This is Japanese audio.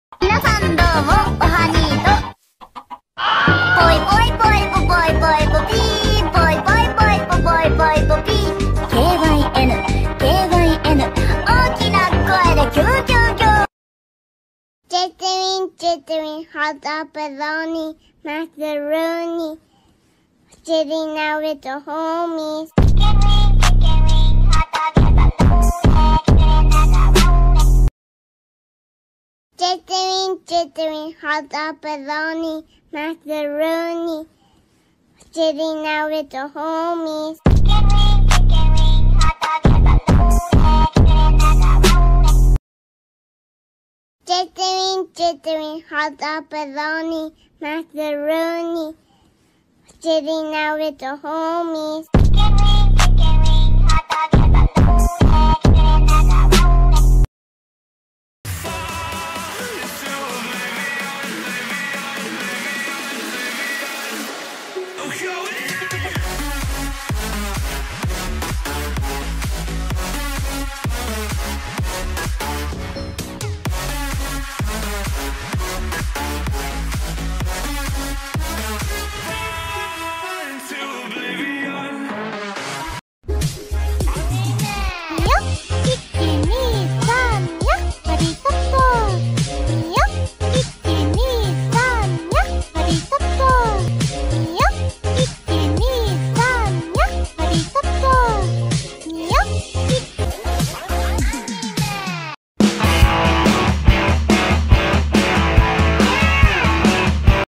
皆さんどうも、おはにーと。ぽいぽいぽいぽぽいぽいぽぴー。ぽいぽいぽいぽぽいぽいぽぴー。KYN、KYN。大きな声でキューキューキュー。チェトリン、ホットペロニ、マスルーニ。Sitting out with the homies. Jittering, hot pepperoni, macaroni. Sitting out with the homies. Jittering, hot pepperoni, macaroni. Sitting out with the homies.